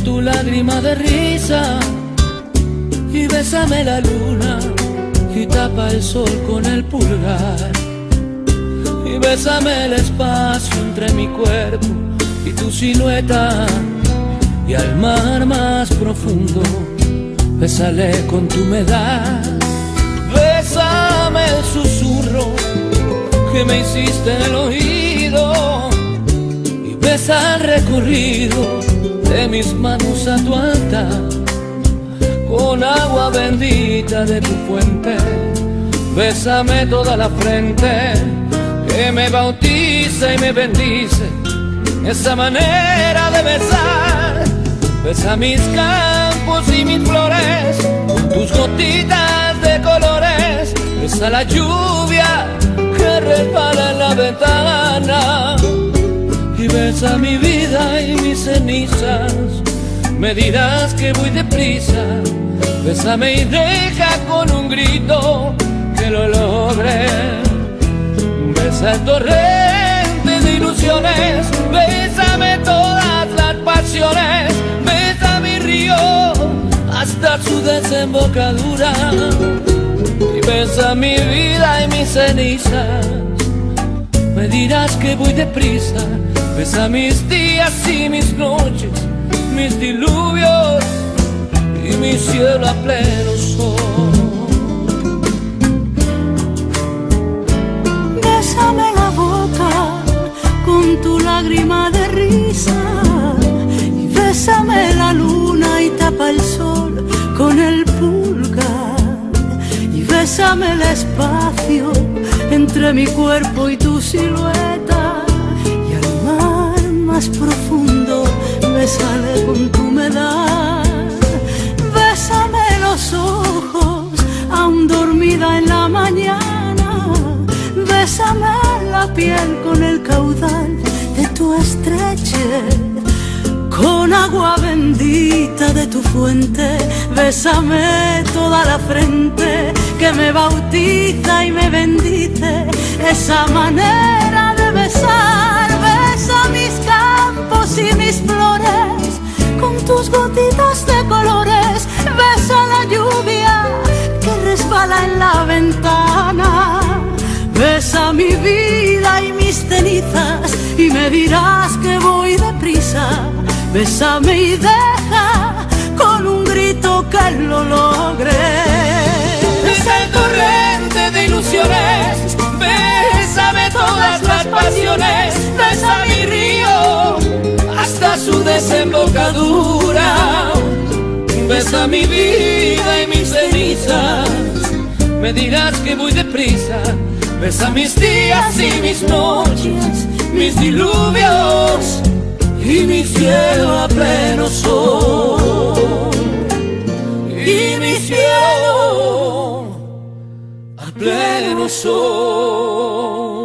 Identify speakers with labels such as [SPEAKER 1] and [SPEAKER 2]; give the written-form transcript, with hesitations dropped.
[SPEAKER 1] tu lágrima de risa y bésame la luna y tapa el sol con el pulgar. Y bésame el espacio entre mi cuerpo y tu silueta, y al mar más profundo, bésale con tu humedad. Bésame el susurro que me hiciste en el oído, y besa el recorrido de mis manos a tu altar, con agua bendita de tu fuente. Bésame toda la frente, que me bautiza y me bendice esa manera de besar. Besa mis campos y mis flores, tus gotitas de colores. Besa la lluvia que resbala en la ventana, y besa mi vida y mis cenizas. Me dirás que voy deprisa, bésame y deja con un grito que lo logre. Besa el torrente de ilusiones, bésame todas las pasiones. Besa mi río hasta su desembocadura, y besa mi vida y mis cenizas. Me dirás que voy deprisa, besa mis días y mis noches, mis diluvios y mi cielo a pleno sol.
[SPEAKER 2] Bésame la boca con tu lágrima de risa, y bésame la luna y tapa el sol con el pulgar, y bésame el espacio entre mi cuerpo y tu silueta, y al mar más profundo bésale con tu humedad. Bésame los ojos aún dormida en la mañana, bésame la piel con el caudal de tu estrechez, con agua bendita de tu fuente. Bésame toda la frente, que me bautiza y me bendice esa manera de besar. Besa mis campos y mis flores con tus gotitas de colores. Besa la lluvia que resbala en la ventana. Besa mi vida y mis cenizas, y me dirás que voy deprisa. Bésame y deja con un grito que lo logre.
[SPEAKER 1] Besa el torrente de ilusiones, bésame todas las pasiones. Besa mi río hasta su desembocadura. Besa mi vida y mis cenizas. Me dirás que voy deprisa. Besa mis días y mis noches, mis diluvios y mi cielo a pleno sol. Y mi cielo a pleno sol.